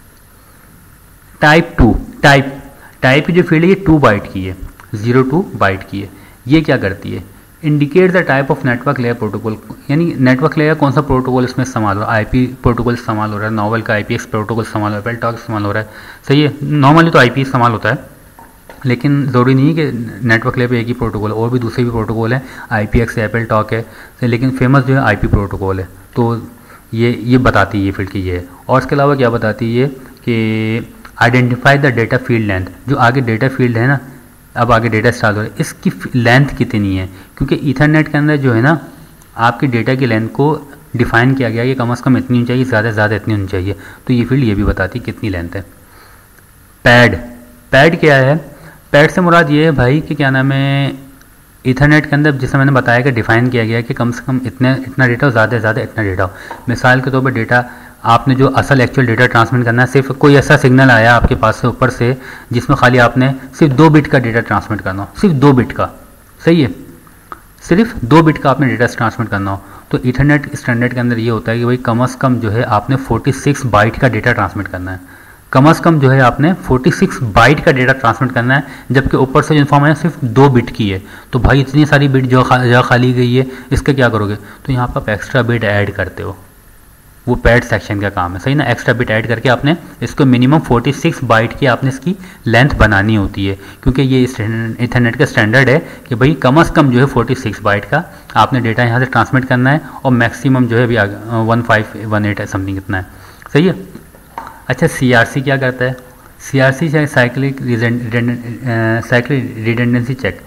टाइप 2 टाइप की जो फील्ड है ये 2 बाइट की है, 02 बाइट की है। ये क्या करती है? Indicate the type of network layer protocol, यानी नेटवर्क लेयर कौन सा प्रोटोकॉल इसमें इस्तेमाल हो रहा है। आईपी प्रोटोकॉल इस्तेमाल हो रहा है, नॉवल का IPX प्रोटोकॉल इस्तेमाल हो रहा है, पेल्टॉक इस्तेमाल हो रहा है। सही है। नॉर्मली तो IP इस्तेमाल होता है, लेकिन ज़रूरी नहीं है कि नेटवर्क लेयर पे एक ही प्रोटोकॉल है, और भी दूसरे भी प्रोटोकॉल हैं, IPX है, पेल्टॉक है, लेकिन फेमस जो है IP प्रोटोकॉल है। तो ये बताती है ये फील्ड की ये है। और इसके अलावा क्या बताती है कि identify the data field length, जो आगे डेटा फील्ड है ना, अब आगे डेटा स्टार्ट हो रहा है, इसकी लेंथ कितनी है, क्योंकि ईथरनेट के अंदर जो है ना आपकी डेटा की लेंथ को डिफाइन किया गया है कि कम से कम इतनी होनी चाहिए, ज़्यादा से ज़्यादा इतनी होनी चाहिए। तो ये फील्ड ये भी बताती है कितनी लेंथ है। पैड पैड क्या है? पैड से मुराद ये है भाई कि क्या नाम है, ईथरनेट के अंदर जैसे मैंने बताया कि डिफ़ाइन किया गया है कि कम से कम इतना डेटा हो, ज़्यादा से ज़्यादा इतना डेटा हो। मिसाल के तौर पर डेटा आपने जो असल एक्चुअल डेटा ट्रांसमिट करना है, सिर्फ कोई ऐसा सिग्नल आया आपके पास से ऊपर से जिसमें खाली आपने सिर्फ 2 बिट का डेटा ट्रांसमिट करना हो, सिर्फ 2 बिट का, सही है, सिर्फ 2 बिट का आपने डेटा ट्रांसमिट करना हो। तो ईथरनेट स्टैंडर्ड के अंदर ये होता है कि भाई कम से कम जो है आपने 46 बाइट का डेटा ट्रांसमिट करना है, कम से कम जो है आपने 46 बाइट का डेटा ट्रांसमिट करना है, जबकि ऊपर से जो इन्फॉर्मेशन सिर्फ 2 बिट की है। तो भाई इतनी सारी बिट जो खाली गई है, इसका क्या करोगे? तो यहाँ पर आप एक्स्ट्रा बिट ऐड करते हो, वो पैड सेक्शन का काम है, सही ना। एक्स्ट्रा बिट ऐड करके आपने इसको मिनिमम 46 बाइट की आपने इसकी लेंथ बनानी होती है, क्योंकि ये ईथरनेट का स्टैंडर्ड है कि भाई कम से कम जो है 46 बाइट का आपने डेटा यहाँ से ट्रांसमिट करना है, और मैक्सिमम जो है अभी 1518 है समथिंग इतना है, सही है। अच्छा, CRC क्या करता है? CRC है साइक्लिक रिडंडेंसी चेक।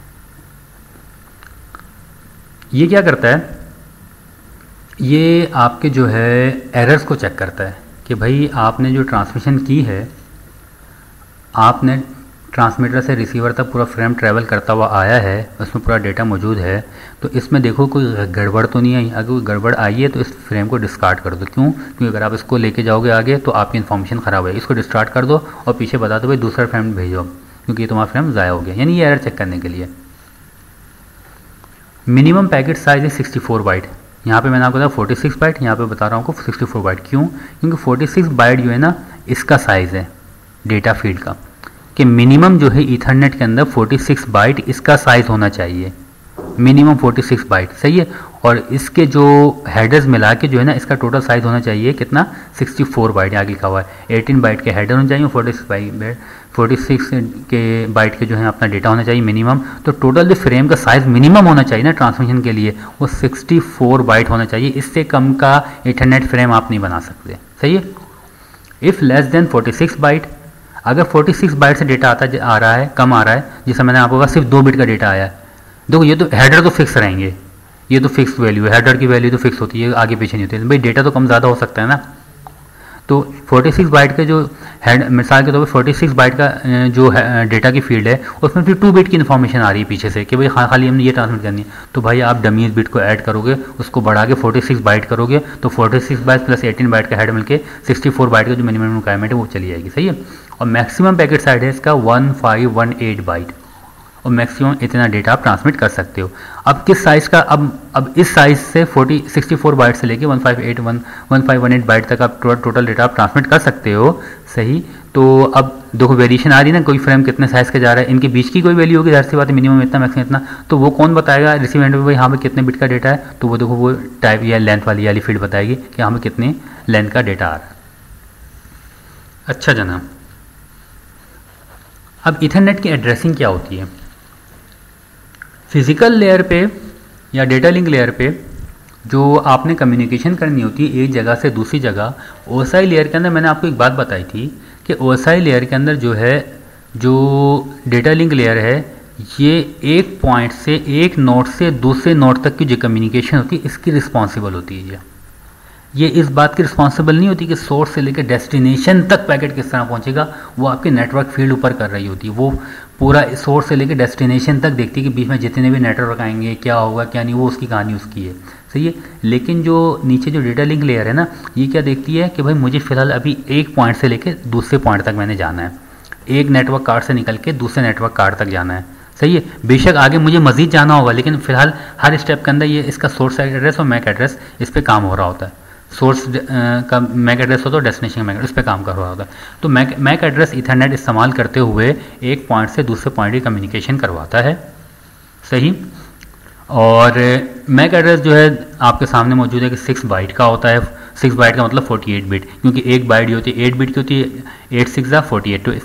ये क्या करता है? ये आपके जो है एरर्स को चेक करता है कि भाई आपने जो ट्रांसमिशन की है, आपने ट्रांसमीटर से रिसीवर तक पूरा फ्रेम ट्रैवल करता हुआ आया है, उसमें पूरा डेटा मौजूद है, तो इसमें देखो कोई गड़बड़ तो नहीं आई। अगर कोई गड़बड़ आई है तो इस फ्रेम को डिस्कार्ड कर दो। क्यों? क्योंकि अगर आप इसको लेके जाओगे आगे तो आपकी इन्फॉर्मेशन ख़राब है। इसको डिस्कार्ड कर दो और पीछे बता दो भाई दूसरा फ्रेम भेजो, क्योंकि ये तुम्हारा फ्रेम ज़ाया हो गया। यानी ये एरर चेक करने के लिए। मिनिमम पैकेट साइज है 64 बाइट। यहाँ पे मैंने आपको बताया 46 बाइट, यहाँ पे बता रहा हूँ आपको 64 बाइट। क्यों? क्योंकि 46 बाइट जो है ना, इसका साइज़ है डेटा फीड का, कि मिनिमम जो है ईथरनेट के अंदर 46 बाइट इसका साइज़ होना चाहिए, मिनिमम 46 बाइट, सही है। और इसके जो हेडर्स मिला के जो है ना, इसका टोटल साइज़ होना चाहिए कितना? 64 बाइट। आगे लिखा हुआ है 18 बाइट के हेडर होने चाहिए, 46 के बाइट के जो है अपना डेटा होना चाहिए मिनिमम। तो टोटल जो फ्रेम का साइज़ मिनिमम होना चाहिए ना ट्रांसमिशन के लिए, वो 64 बाइट होना चाहिए। इससे कम का ईथरनेट फ्रेम आप नहीं बना सकते, सही है। इफ़ लेस देन 46 बाइट, अगर 46 बाइट से डेटा आ रहा है, कम आ रहा है, जैसे मैंने आपको कहा सिर्फ 2 बिट का डेटा आया है, देखो ये तो हेडर तो फिक्स रहेंगे, ये तो फिक्स वैल्यू है, हेडर की वैल्यू तो फिक्स होती है, आगे पीछे नहीं होती है भाई, डेटा तो कम ज़्यादा हो सकता है ना। तो 46 बाइट के जो हेड, मिसाल के तौर पर 46 बाइट का जो डेटा की फील्ड है, उसमें फिर 2 बिट की इन्फॉर्मेशन आ रही है पीछे से कि भाई खाली हमने ये ट्रांसमिट करनी है। तो भाई आप डमीज बिट को ऐड करोगे, उसको बढ़ा के 46 बाइट करोगे, तो 46 बाइट प्लस 18 बाइट का हेड मिलके 64 बाइट का जो मिनिमम रिक्वायरमेंट है वो चली जाएगी, सही है। और मैक्सिमम पैकेट साइज है इसका 1518 बाइट, और मैक्सिमम इतना डेटा आप ट्रांसमिट कर सकते हो। अब किस साइज़ का? अब इस साइज़ से 64 बाइट से लेके 1518 बाइट तक आप टोटल डेटा आप ट्रांसमिट कर सकते हो, सही। तो अब देखो वेरिएशन आ रही है ना, कोई फ्रेम कितने साइज़ का जा रहा है, इनके बीच की कोई वैल्यू होगी, जाहिर सी बात है, मिनिमम इतना मैक्सिमम इतना। तो वो कौन बताएगा रिसीव एंड पे भाई हाँ पे कितने बिट का डेटा है? तो वो देखो वो टाइप या लेंथ वाली फील्ड बताएगी कि हाँ पे कितने लेंथ का डेटा आ रहा है। अच्छा जनाब, अब ईथरनेट की एड्रेसिंग क्या होती है? फिज़िकल लेयर पे या डेटा लिंक लेयर पे जो आपने कम्युनिकेशन करनी होती है एक जगह से दूसरी जगह, OSI लेयर के अंदर मैंने आपको एक बात बताई थी कि OSI लेयर के अंदर जो है, जो डेटा लिंक लेयर है, ये एक पॉइंट से, एक नोड से दूसरे नोड तक की जो कम्युनिकेशन होती है इसकी रिस्पॉन्सिबल होती है। ये इस बात की रिस्पॉन्सिबल नहीं होती कि सोर्स से लेकर डेस्टिनेशन तक पैकेट किस तरह पहुंचेगा, वो आपके नेटवर्क फील्ड ऊपर कर रही होती है। वो पूरा सोर्स से लेकर डेस्टिनेशन तक देखती है कि बीच में जितने भी नेटवर्क आएंगे क्या होगा क्या नहीं, वो उसकी कहानी उसकी है, सही है। लेकिन जो नीचे जो डेटा लिंक लेयर है ना, ये क्या देखती है कि भाई मुझे फ़िलहाल अभी एक पॉइंट से लेकर दूसरे पॉइंट तक मैंने जाना है, एक नेटवर्क कार्ड से निकल के दूसरे नेटवर्क कार्ड तक जाना है, सही है। बेशक आगे मुझे मज़ीद जाना होगा, लेकिन फिलहाल हर स्टेप के अंदर ये इसका सोर्स एड्रेस और मैक एड्रेस इस पर काम हो रहा होता है। सोर्स का मैक एड्रेस होता है, डेस्टिनेशन मैक उस पर काम कर रहा होता है। तो मैक एड्रेस ईथरनेट इस्तेमाल करते हुए एक पॉइंट से दूसरे पॉइंट की कम्युनिकेशन करवाता है, सही। और मैक एड्रेस जो है आपके सामने मौजूद है कि 6 बाइट का होता है। 6 बाइट का मतलब 48 बिट, क्योंकि एक बाइट जो होती है 8 बिट की होती है, 8 6 48, तो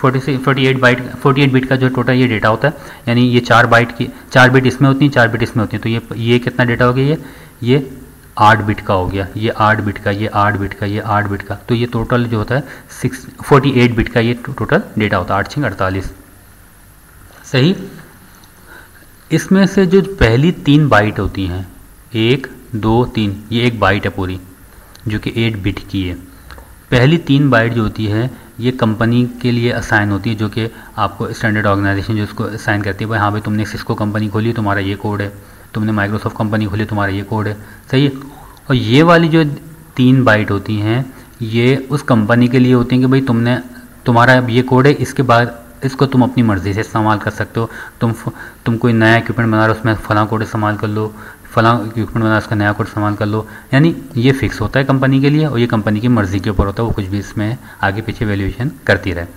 48 बिट का जो टोटल ये डेटा होता है, यानी ये 4 बाइट की 4 बिट इसमें होती हैं, 4 बिट इसमें होती हैं, तो ये कितना डेटा हो गया, ये 8 बिट का हो गया, ये 8 बिट का, ये 8 बिट का, ये 8 बिट का। तो ये टोटल जो होता है 48 बिट का ये टोटल डेटा होता है, 8 6 48, सही। इसमें से जो पहली 3 बाइट होती हैं, 1 2 3, ये एक बाइट है पूरी जो कि 8 बिट की है। पहली 3 बाइट जो होती है ये कंपनी के लिए असाइन होती है, जो कि आपको स्टैंडर्ड ऑर्गेनाइजेशन जो इसको असाइन करती है। भाई हाँ भाई तुमने सिस्को कंपनी खोली तुम्हारा ये कोड है, तुमने माइक्रोसॉफ्ट कंपनी खोली तुम्हारा ये कोड है, सही है। और ये वाली जो 3 बाइट होती हैं ये उस कंपनी के लिए होती हैं कि भाई तुम्हारा ये कोड है, इसके बाद इसको तुम अपनी मर्ज़ी से इस्तेमाल कर सकते हो। तुम कोई नया इक्विपमेंट बना रहे हो उसमें फलां कोड इस्तेमाल कर लो, फलां इक्विपमेंट बना उसका नया कोड इस्तेमाल कर लो। यानी ये फिक्स होता है कंपनी के लिए और ये कंपनी की मर्ज़ी के ऊपर होता है, वो कुछ भी इसमें आगे पीछे वैल्यूएशन करती रहे।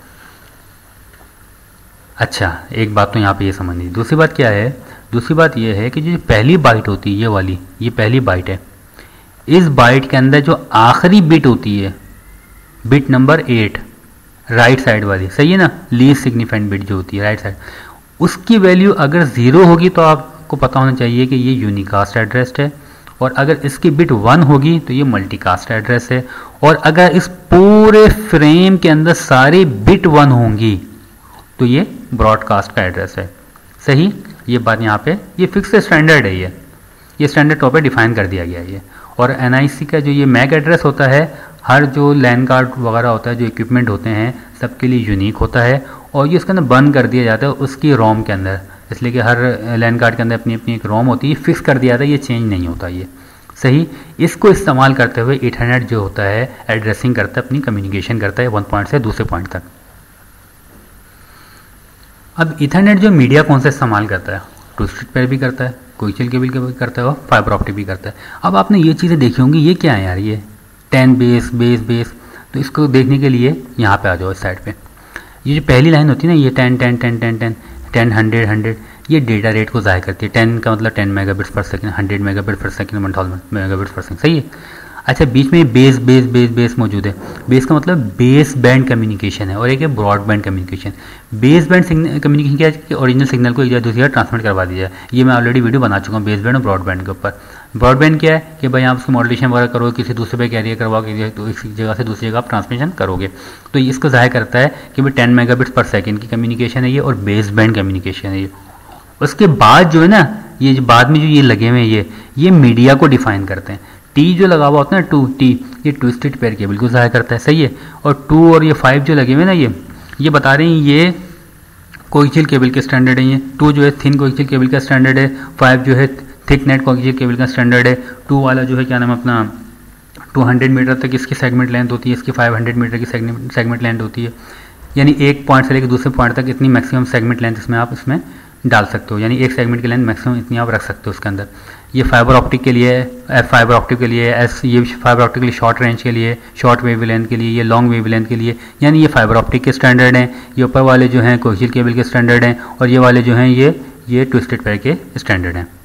अच्छा, एक बात तो यहाँ पे ये समझनी। दूसरी बात क्या है? दूसरी बात ये है कि जो पहली बाइट होती है ये वाली, ये पहली बाइट है, इस बाइट के अंदर जो आखिरी बिट होती है, बिट नंबर 8 राइट साइड वाली, सही है ना, लीस्ट सिग्निफिकेंट बिट जो होती है राइट साइड, उसकी वैल्यू अगर 0 होगी तो आपको पता होना चाहिए कि ये यूनिकास्ट एड्रेस है, और अगर इसकी बिट 1 होगी तो ये मल्टीकास्ट एड्रेस है, और अगर इस पूरे फ्रेम के अंदर सारी बिट 1 होंगी तो ये ब्रॉडकास्ट का एड्रेस है, सही। ये बात यहाँ पे ये फिक्स स्टैंडर्ड है, ये स्टैंडर्ड तौर पे डिफाइन कर दिया गया है ये। और एनआईसी का जो ये मैक एड्रेस होता है, हर जो लैन कार्ड वगैरह होता है, जो इक्विपमेंट होते हैं सबके लिए यूनिक होता है, और ये इसके अंदर बंद कर दिया जाता है उसकी रोम के अंदर, इसलिए कि हर लैन कार्ड के अंदर अपनी अपनी एक रोम होती है, फिक्स कर दिया जाता है, ये चेंज नहीं होता ये, सही। इसको इस्तेमाल करते हुए 800 जो होता है एड्रेसिंग करता है, अपनी कम्युनिकेशन करता है 1 पॉइंट से दूसरे पॉइंट तक। अब ईथरनेट जो मीडिया कौन सा इस्तेमाल करता है? ट्विस्टेड पेयर भी करता है, कोएक्सियल केबल भी करता है, और फाइबर ऑप्टिक भी करता है। अब आपने ये चीज़ें देखी होंगी, ये क्या है यार, ये 10 बेस बेस बेस, तो इसको देखने के लिए यहाँ पे आ जाओ इस साइड पे। ये जो पहली लाइन होती है ना, ये 10 10 10 10 10 10 100 100, ये डेटा रेट को ज़ाहिर करती है। 10 का मतलब 10 megabits per second, 100 megabit per second, 1000 megabits per second, सही है। अच्छा, बीच में बेस बेस बेस बेस मौजूद है। बेस का मतलब बेस बैंड कम्युनिकेशन है, और एक है broadband communication. Baseband communication क्या है कि ओरिजिनल सिग्नल को एक जगह दूसरी जगह ट्रांसमिट करवा दिया जाए। ये मैं ऑलरेडी वीडियो बना चुका हूँ बेस बैंड और ब्रॉड बैंड के ऊपर। ब्रॉड बैंड क्या है कि भाई आप उसकी मॉड्यूलेशन वगैरह करोगे, किसी दूसरे पे कैरियर करवाओगे, तो एक जगह से दूसरी जगह आप ट्रांसमिशन करोगे, तो इसको जाहिर करता है कि भाई 10 मेगाबिट्स पर सेकंड की कम्युनिकेशन है ये, और बेस बैंड कम्युनिकेशन है ये। उसके बाद जो है ना, ये बाद में जो ये लगे हुए हैं ये मीडिया को डिफाइन करते हैं। टी जो लगा हुआ होता है ना, 2T, ये ट्विस्टेड पेयर केबल को ज़ाहिर करता है, सही है। और 2 और ये 5 जो लगे हुए ना, ये बता रहे हैं ये कोएक्सियल केबल के स्टैंडर्ड है। ये 2 जो है थिन कोएक्सियल केबल का स्टैंडर्ड है, 5 जो है थिक नेट कोएक्सियल केबल का स्टैंडर्ड है। 2 वाला जो है क्या नाम है अपना 200 मीटर तक इसकी सेगमेंट लेंथ होती है, इसकी 500 मीटर की सेगमेंट लेंथ होती है। यानी एक पॉइंट से लेकर दूसरे पॉइंट तक इतनी मैक्सिमम सेगमेंट लेंथ इसमें आप इसमें डाल सकते हो, यानी एक सेगमेंट की लेंथ मैक्सिमम इतनी आप रख सकते हो उसके अंदर। ये फाइबर ऑप्टिक के लिए, फाइबर ऑप्टिक के लिए, ये फाइबर ऑप्टिक के लिए शॉर्ट रेंज के लिए, शॉर्ट वेव लेंथ के लिए, ये लॉन्ग वेव लेंथ के लिए, यानी ये फाइबर ऑप्टिक के स्टैंडर्ड हैं। ये ऊपर वाले जो हैं कोएक्सियल केबल के स्टैंडर्ड हैं, और ये वाले जो हैं ये ट्विस्टेड पेयर के स्टैंडर्ड हैं।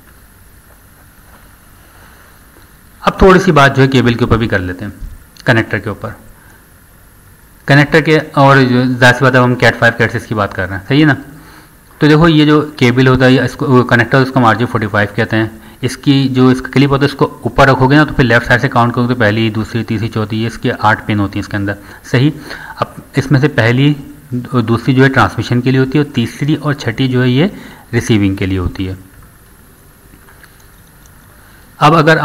अब थोड़ी सी बात जो है केबल के ऊपर भी कर लेते हैं, कनेक्टर के ऊपर। कनेक्टर के और ज़ाहिर सी बात है हम कैट 5 कैट 6 की बात कर रहे हैं, सही है ना। तो देखो ये जो केबल होता है, इसको कनेक्टर, उसको RJ45 कहते हैं। इसकी जो इसका क्लिप होता है इसको ऊपर रखोगे ना, तो फिर लेफ्ट साइड से काउंट करोगे तो पहली, दूसरी, तीसरी, चौथी, ये इसके 8 पिन होती हैं इसके अंदर, सही। अब इसमें से पहली और दूसरी जो है ट्रांसमिशन के लिए होती है, और तीसरी और छठी जो है ये रिसीविंग के लिए होती है। अब अगर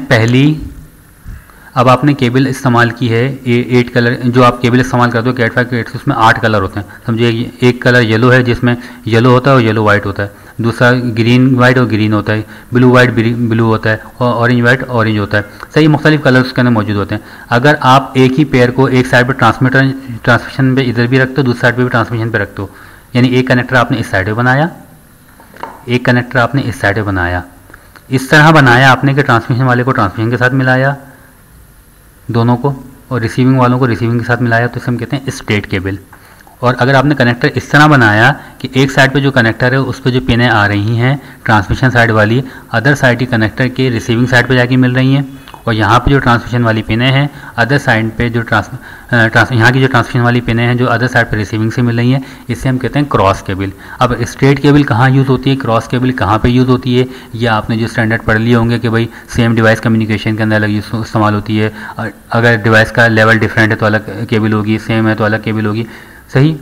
आपने केबल इस्तेमाल की है 8 कलर, जो आप केबल इस्तेमाल करते हो कैट 5 कैट 6, उसमें 8 कलर होते हैं, समझिए। एक कलर येलो है, जिसमें येलो होता है और येलो वाइट होता है। दूसरा ग्रीन वाइट और ग्रीन होता है। ब्लू वाइट ब्लू होता है, और ऑरेंज वाइट ऑरेंज होता है, सही। मुख्तलिफ कलर उसके अंदर मौजूद होते हैं। अगर आप एक ही पेयर को एक साइड पर ट्रांसमिशन पे इधर भी रखते हो, दूसरी साइड पर भी ट्रांसमिशन पे रखते हो, यानी एक कनेक्टर आपने इस साइड पर बनाया, एक कनेक्टर आपने इस साइड पर बनाया, इस तरह बनाया आपने कि ट्रांसमिशन वाले को ट्रांसमिशन के साथ मिलाया दोनों को, और रिसीविंग वालों को रिसीविंग के साथ मिलाया, तो इसे हम कहते हैं स्टेट केबल। और अगर आपने कनेक्टर इस तरह बनाया कि एक साइड पे जो कनेक्टर है उस पर जो पिनें आ रही हैं ट्रांसमिशन साइड वाली, अदर साइड की कनेक्टर के रिसीविंग साइड पे जाके मिल रही हैं, और यहाँ पे जो ट्रांसमिशन वाली पिनें हैं अदर साइड पे जो यहाँ की जो ट्रांसमिशन वाली पिनें हैं जो अदर साइड पे रिसीविंग से मिल रही हैं, इसे हम कहते हैं क्रॉस केबल। अब स्ट्रेट केबल कहाँ यूज़ होती है, क्रॉस केबल कहाँ पे यूज़ होती है, ये आपने जो स्टैंडर्ड पढ़ लिए होंगे कि भाई सेम डिवाइस कम्युनिकेशन के अंदर अलग इस्तेमाल होती है। अगर डिवाइस का लेवल डिफरेंट है तो अलग केबल होगी, सेम है तो अलग केबल होगी, सही।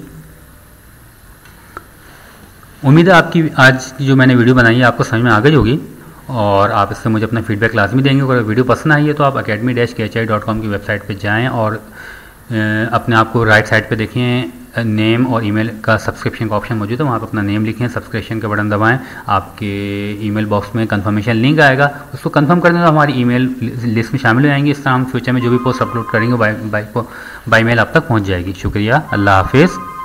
उम्मीद है आपकी आज जो मैंने वीडियो बनाई है आपको समझ में आ गई होगी, और आप इससे मुझे अपना फीडबैक लाजमी देंगे। अगर वीडियो पसंद आई है तो आप academy-khi.com की वेबसाइट पे जाएं और अपने आप को राइट साइड पे देखिए नेम और ईमेल का सब्सक्रिप्शन का ऑप्शन मौजूद है, वहाँ पर अपना नेम लिखें, सब्सक्रिप्शन का बटन दबाएं, आपके ईमेल बॉक्स में कंफर्मेशन लिंक आएगा, उसको कंफर्म कर दें तो हमारी ईमेल लिस्ट में शामिल हो जाएंगे। इस तरह हम फ्यूचर में जो भी पोस्ट अपलोड करेंगे बाई मेल आप तक पहुँच जाएगी। शुक्रिया, अल्लाह हाफिज़।